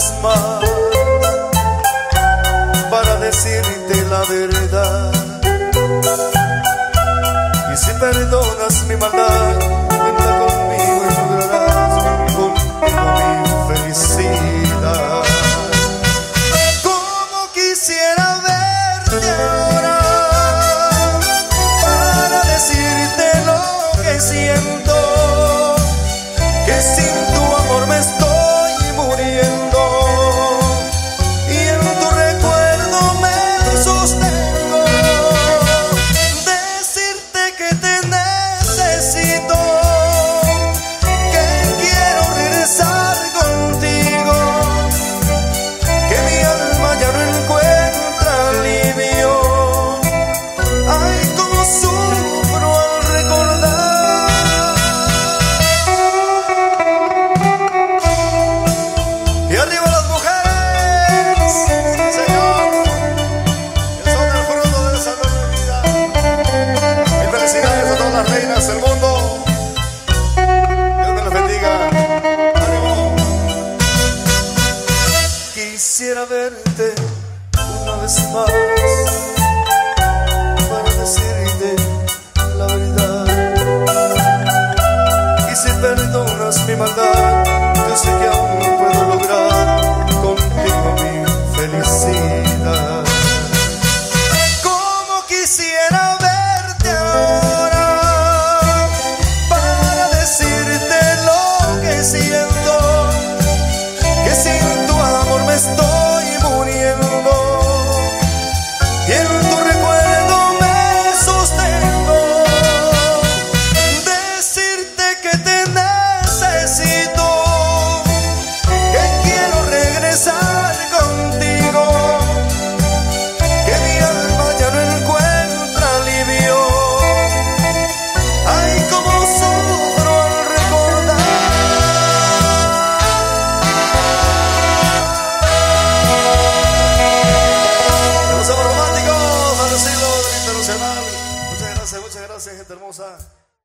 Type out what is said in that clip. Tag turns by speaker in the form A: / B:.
A: vez más para decirte la verdad. Y si perdonas mi maldad, cuenta conmigo y lograrás conmigo mi felicidad. Como quisiera verte ahora para decirte lo que siento, que sin tu amor me estoy muriendo y en tu recuerdo me sostengo. Decirte que te necesito, que quiero regresar contigo, que mi alma ya no encuentra alivio. Ay, cómo sufro al recordar. Y arriba las mujeres, sí, señor, que son el fruto del salón de vida. Y felicidades a todas las reinas del mundo. Dios me las bendiga. ¡Ánimo! Quisiera verte una vez más para decirte la verdad. Y si perdonas mi maldad, yo sé que aún puedo lograr contigo mi felicidad. Como quisiera verte ahora para decirte lo que siento, que sin tu amor me estoy muriendo y en tu recuerdo me sostengo. Decirte que te necesito, que quiero regresar contigo, que mi alma ya no encuentra alivio. Ay, cómo sufro al recordar. Somos románticos al estilo internacional. Muchas gracias, gente hermosa.